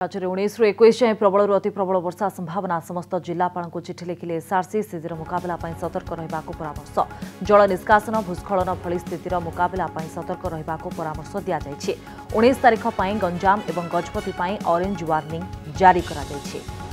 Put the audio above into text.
राज्य में 19 ରୁ 21 जाए प्रबल अति प्रबल वर्षा संभावना समस्त जिलापाल को चिठी लिखिले एसआरसी स्थितिर मुकाबला सतर्क रहा परामर्श जल निष्कासन भूस्खलन भली स्थितिर मुकाबला सतर्क रहा परामर्श दी जाएगी 19 तारिख गंजाम और गजपति ऑरेंज वार्निंग जारी करा जायछि।